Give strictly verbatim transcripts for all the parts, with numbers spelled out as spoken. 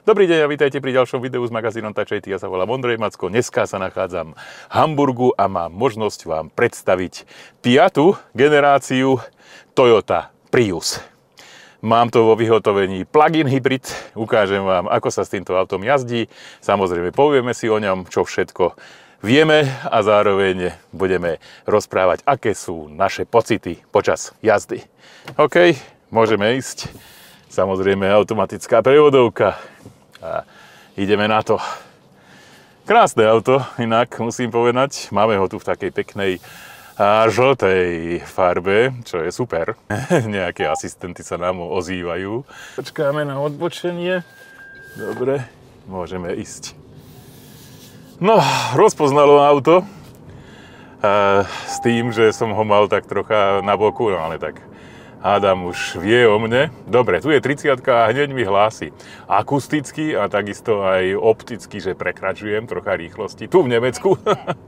Dobrý deň a vítajte pri ďalšom videu s magazínom Touch á té. Ja sa volám Ondrej Macko. Dneska sa nachádzam v Hamburgu a mám možnosť vám predstaviť piatu generáciu Toyota Prius. Mám to vo vyhotovení plug-in hybrid. Ukážem vám, ako sa s týmto autom jazdí. Samozrejme, povieme si o ňom, čo všetko vieme a zároveň budeme rozprávať, aké sú naše pocity počas jazdy. OK, môžeme ísť. Samozrejme, automatická prevodovka. A ideme na to. Krásne auto, inak musím povedať. Máme ho tu v takej peknej a žltej farbe, čo je super. Nejaké asistenty sa nám ozývajú. Počkáme na odbočenie. Dobre, môžeme ísť. No, rozpoznalo auto. A s tým, že som ho mal tak trocha na boku, no ale tak hádam už vie o mne. Dobre, tu je tridsiatka a hneď mi hlási akusticky a takisto aj opticky, že prekračujem trocha rýchlosti. Tu v Nemecku.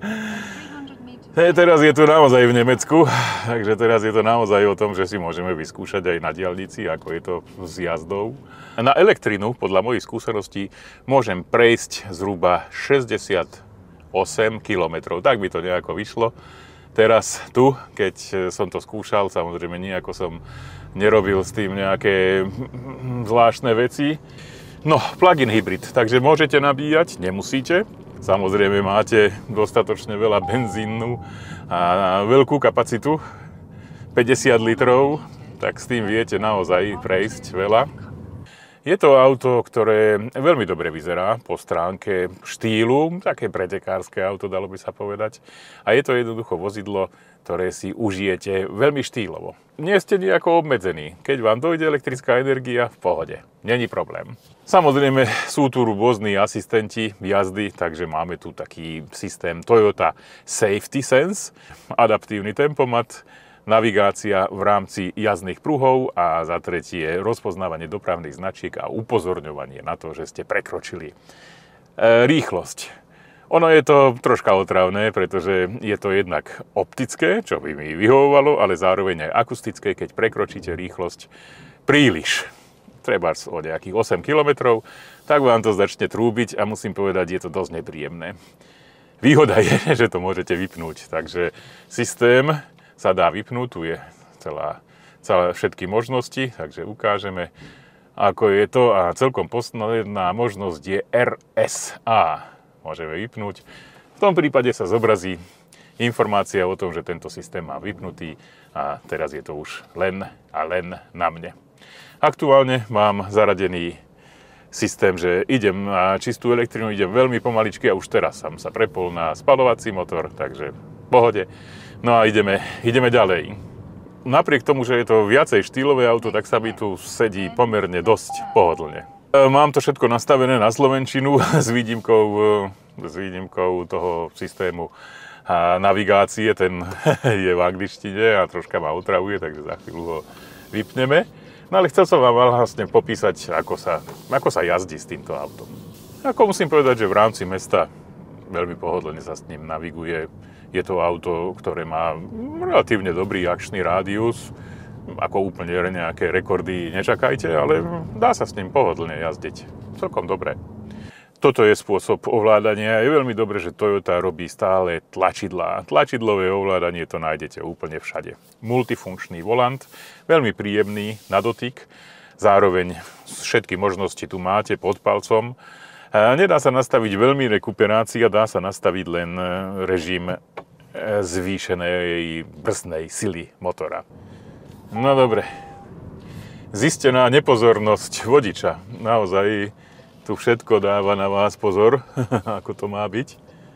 Teraz je to naozaj v Nemecku, takže teraz je to naozaj o tom, že si môžeme vyskúšať aj na diaľnici, ako je to s jazdou. Na elektrinu, podľa mojich skúseností, môžem prejsť zhruba šesťdesiatosem kilometrov. Tak by to nejako vyšlo. Teraz tu, keď som to skúšal, samozrejme nejako som nerobil s tým nejaké zvláštne veci. No, plug-in hybrid, takže môžete nabíjať, nemusíte. Samozrejme máte dostatočne veľa benzínu a veľkú kapacitu, päťdesiat litrov, tak s tým viete naozaj prejsť veľa. Je to auto, ktoré veľmi dobre vyzerá po stránke štýlu, také pretekárske auto, dalo by sa povedať. A je to jednoducho vozidlo, ktoré si užijete veľmi štýlovo. Nie ste nejako obmedzení. Keď vám dojde elektrická energia, v pohode. Není problém. Samozrejme sú tu rôzni asistenti jazdy, takže máme tu taký systém Toyota Safety Sense, adaptívny tempomat, navigácia v rámci jazdných pruhov a za tretie rozpoznávanie dopravných značiek a upozorňovanie na to, že ste prekročili e, rýchlosť. Ono je to troška otravné, pretože je to jednak optické, čo by mi vyhovovalo, ale zároveň aj akustické, keď prekročíte rýchlosť príliš, treba o nejakých osem kilometrov, tak vám to začne trúbiť a musím povedať, je to dosť nepríjemné. Výhoda je, že to môžete vypnúť, takže systém sa dá vypnúť, tu je celá, celé všetky možnosti, takže ukážeme, ako je to a celkom posledná možnosť je er es á. Môžeme vypnúť. V tom prípade sa zobrazí informácia o tom, že tento systém má vypnutý a teraz je to už len a len na mne. Aktuálne mám zaradený systém, že idem na čistú elektrinu, idem veľmi pomaličky a už teraz som sa prepol na spaľovací motor, takže v pohode. No a ideme, ideme ďalej. Napriek tomu, že je to viacej štýlové auto, tak sa mi tu sedí pomerne dosť pohodlne. Mám to všetko nastavené na slovenčinu s výnimkou, s výnimkou toho systému a navigácie. Ten je v angličtine a troška ma otravuje, takže za chvíľu ho vypneme. No ale chcel som vám vlastne popísať, ako sa, ako sa jazdí s týmto autom. Ako musím povedať, že v rámci mesta veľmi pohodlne sa s ním naviguje. Je to auto, ktoré má relatívne dobrý akčný rádius. Ako úplne nejaké rekordy nečakajte, ale dá sa s ním pohodlne jazdiť. Celkom dobre. Toto je spôsob ovládania. Je veľmi dobré, že Toyota robí stále tlačidlá. Tlačidlové ovládanie to nájdete úplne všade. Multifunkčný volant, veľmi príjemný na dotyk. Zároveň všetky možnosti tu máte pod palcom. Nedá sa nastaviť veľmi rekuperácia, dá sa nastaviť len režim zvýšenej brzdnej sily motora. No dobre. Zistená nepozornosť vodiča. Naozaj tu všetko dáva na vás pozor, ako to má byť.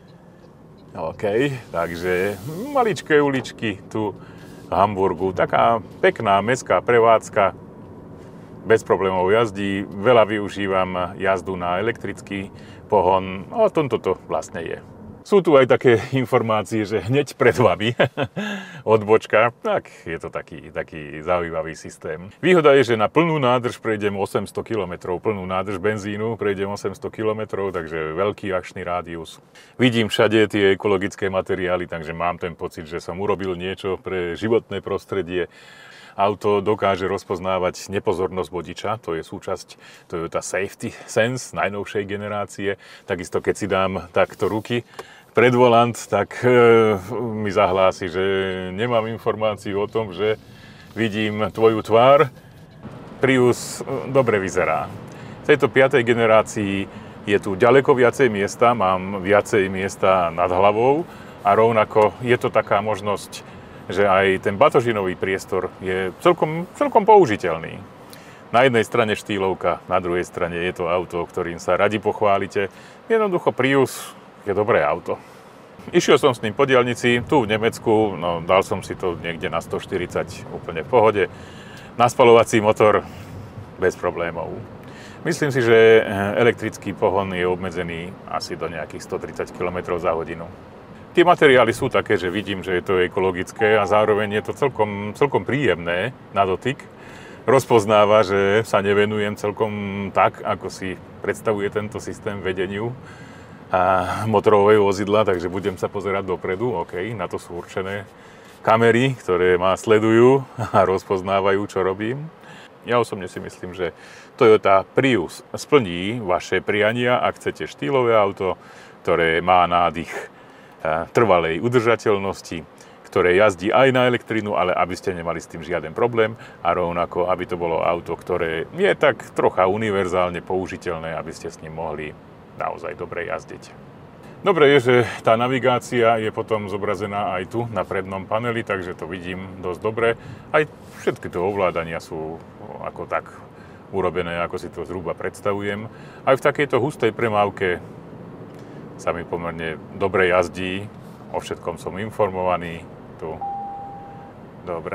OK, takže maličké uličky tu v Hamburgu. Taká pekná mestská prevádzka. Bez problémov jazdí, veľa využívam jazdu na elektrický pohon, a o tomto to vlastne je. Sú tu aj také informácie, že hneď pred vami odbočka, tak je to taký, taký zaujímavý systém. Výhoda je, že na plnú nádrž prejdem osemsto kilometrov, plnú nádrž benzínu prejdem osemsto kilometrov, takže veľký akčný rádius. Vidím všade tie ekologické materiály, takže mám ten pocit, že som urobil niečo pre životné prostredie. Auto dokáže rozpoznávať nepozornosť vodiča, to je súčasť Toyota Safety Sense najnovšej generácie. Takisto keď si dám takto ruky pred volant, tak e, mi zahlási, že nemám informáciu o tom, že vidím tvoju tvár. Prius e, dobre vyzerá. V tejto piatej generácii je tu ďaleko viacej miesta, mám viacej miesta nad hlavou a rovnako je to taká možnosť, že aj ten batožinový priestor je celkom, celkom použiteľný. Na jednej strane štýlovka, na druhej strane je to auto, ktorým sa radi pochválite. Jednoducho Prius je dobré auto. Išiel som s ním po diaľnici, tu v Nemecku, no dal som si to niekde na stoštyridsať úplne v pohode. Na spaľovací motor bez problémov. Myslím si, že elektrický pohon je obmedzený asi do nejakých stotridsať kilometrov za hodinu. Tie materiály sú také, že vidím, že je to ekologické a zároveň je to celkom, celkom príjemné na dotyk. Rozpoznáva, že sa nevenujem celkom tak, ako si predstavuje tento systém vedeniu a motorového vozidla, takže budem sa pozerať dopredu. OK, na to sú určené kamery, ktoré ma sledujú a rozpoznávajú, čo robím. Ja osobne si myslím, že Toyota Prius splní vaše priania, ak chcete štýlové auto, ktoré má nádych trvalej udržateľnosti, ktoré jazdí aj na elektrínu, ale aby ste nemali s tým žiaden problém a rovnako, aby to bolo auto, ktoré je tak trocha univerzálne použiteľné, aby ste s ním mohli naozaj dobre jazdiť. Dobre je, že tá navigácia je potom zobrazená aj tu na prednom paneli, takže to vidím dosť dobre. Aj všetky to ovládania sú ako tak urobené, ako si to zhruba predstavujem. Aj v takejto hustej premávke sa mi pomerne dobre jazdí, o všetkom som informovaný. Tu. Dobre.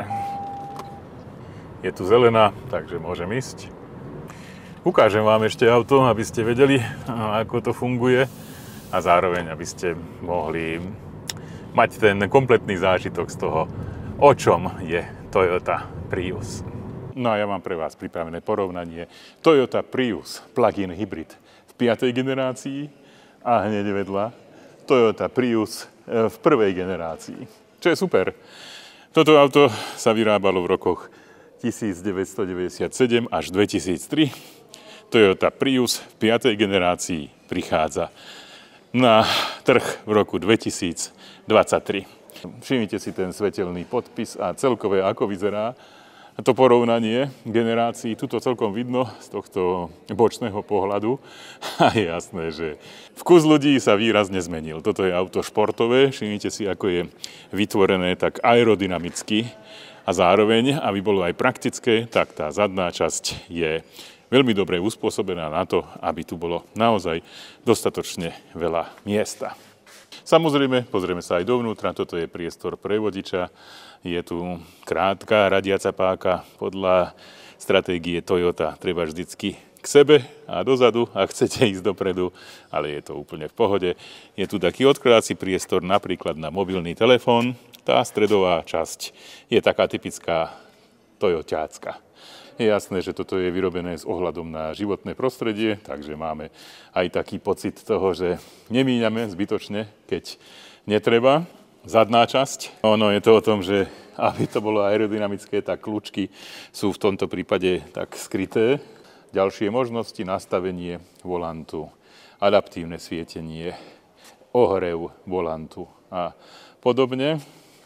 Je tu zelená, takže môžem ísť. Ukážem vám ešte auto, aby ste vedeli, ako to funguje a zároveň, aby ste mohli mať ten kompletný zážitok z toho, o čom je Toyota Prius. No a ja mám pre vás pripravené porovnanie Toyota Prius plug-in hybrid v piatej generácii a hneď vedľa Toyota Prius v prvej generácii. Čo je super. Toto auto sa vyrábalo v rokoch devätnásťstodeväťdesiatsedem až dvetisíctri. Toyota Prius v piatej generácii prichádza na trh v roku dvetisícdvadsaťtri. Všimnite si ten svetelný podpis a celkové, ako vyzerá to porovnanie generácií. Tuto celkom vidno z tohto bočného pohľadu. A je jasné, že vkus ľudí sa výrazne zmenil. Toto je auto športové. Všimnite si, ako je vytvorené tak aerodynamicky. A zároveň, aby bolo aj praktické, tak tá zadná časť je veľmi dobre uspôsobená na to, aby tu bolo naozaj dostatočne veľa miesta. Samozrejme, pozrieme sa aj dovnútra, toto je priestor pre vodiča. Je tu krátka radiaca páka. Podľa stratégie Toyota treba vždycky k sebe a dozadu, ak chcete ísť dopredu, ale je to úplne v pohode. Je tu taký odkladací priestor napríklad na mobilný telefón. Tá stredová časť je taká typická toyotácka. Je jasné, že toto je vyrobené s ohľadom na životné prostredie, takže máme aj taký pocit toho, že nemíňame zbytočne, keď netreba. Zadná časť. Ono je to o tom, že aby to bolo aerodynamické, tak kľúčky sú v tomto prípade tak skryté. Ďalšie možnosti, nastavenie volantu, adaptívne svietenie, ohrev volantu a podobne.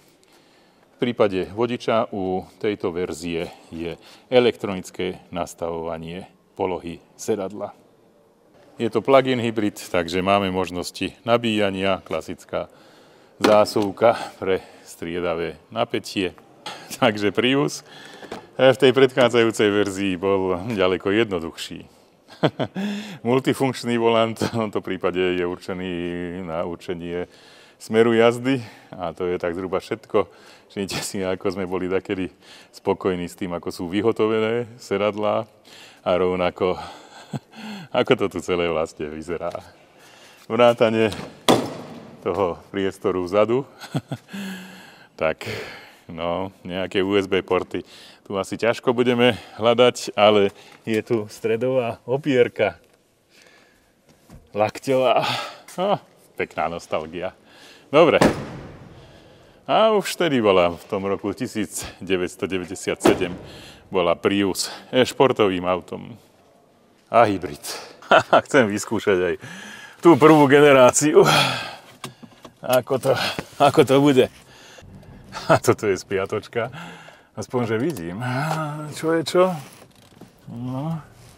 V prípade vodiča u tejto verzie je elektronické nastavovanie polohy sedadla. Je to plug-in hybrid, takže máme možnosti nabíjania, klasická zásuvka pre striedavé napätie. Takže Prius v tej predchádzajúcej verzii bol ďaleko jednoduchší. Multifunkčný volant v tomto prípade je určený na určenie smeru jazdy a to je tak zhruba všetko. Všimnite si, ako sme boli takedy spokojní s tým, ako sú vyhotovené sedadlá a rovnako ako to tu celé vlastne vyzerá. Vrátane toho priestoru vzadu. Tak, no, nejaké ú es bé porty. Tu asi ťažko budeme hľadať, ale je tu stredová opierka. Lakťová. Oh, pekná nostalgia. Dobre. A už vtedy bola, v tom roku devätnásťstodeväťdesiatsedem, bola Prius športovým autom. A hybrid. Chcem vyskúšať aj tú prvú generáciu. Ako to, ako to bude. A toto je spiatočka. Aspoň, že vidím. Čo je čo? No.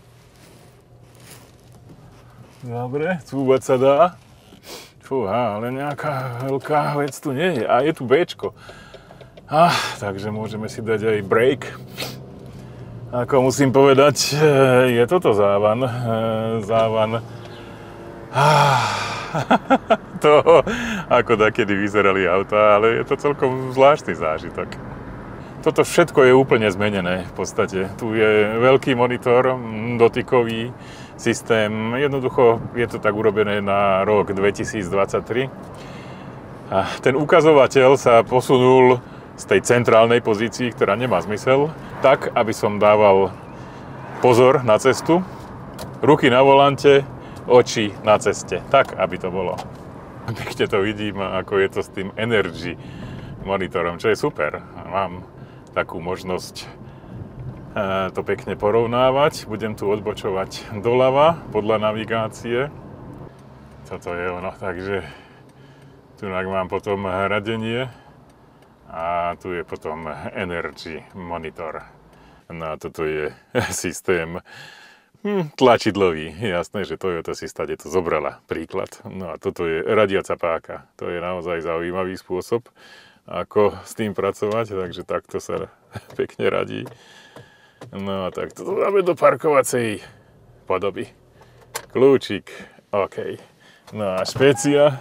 Dobre, cúvať sa dá. Fúha, ale nejaká veľká vec tu nie je. A je tu béčko. Ah, takže môžeme si dať aj break. Ako musím povedať, je toto závan. Závan. Ah, to, ako dakedy vyzerali autá, ale je to celkom zvláštny zážitok. Toto všetko je úplne zmenené v podstate. Tu je veľký monitor, dotykový systém. Jednoducho je to tak urobené na rok dvetisícdvadsaťtri. A ten ukazovateľ sa posunul z tej centrálnej pozícii, ktorá nemá zmysel, tak, aby som dával pozor na cestu, ruky na volante, oči na ceste. Tak, aby to bolo. Pekne to vidím, ako je to s tým Energy monitorom, čo je super. Mám takú možnosť to pekne porovnávať. Budem tu odbočovať doľava podľa navigácie. Toto je ono, takže tu mám potom radenie a tu je potom Energy monitor. No a toto je systém hm, tlačidlový. Jasné, že Toyota si stade to zobrala príklad. No a toto je radiaca páka. To je naozaj zaujímavý spôsob, ako s tým pracovať, takže takto sa pekne radí. No a tak to dáme do parkovacej podoby. Kľúčik, OK. No a špécia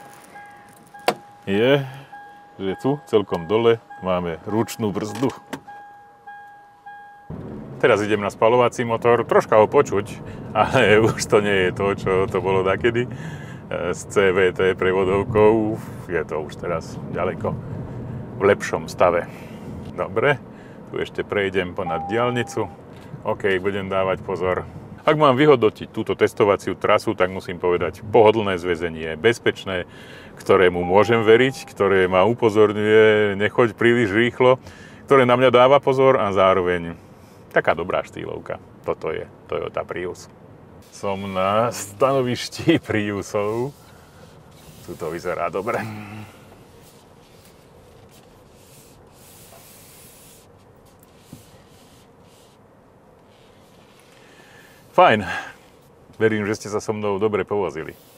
je, že tu celkom dole máme ručnú brzdu. Teraz idem na spaľovací motor, troška ho počuť, ale už to nie je to, čo to bolo dakedy. S cé vé té prevodovkou je to už teraz ďaleko v lepšom stave. Dobre, tu ešte prejdem ponad diaľnicu. OK, budem dávať pozor. Ak mám vyhodnotiť túto testovaciu trasu, tak musím povedať pohodlné zväzenie, bezpečné, ktorému môžem veriť, ktoré ma upozorňuje, nechoď príliš rýchlo, ktoré na mňa dáva pozor a zároveň taká dobrá štýlovka. Toto je Toyota Prius. Som na stanovišti Priusov. Tu to vyzerá dobre. Fajn. Verím, že ste sa so mnou dobre povozili.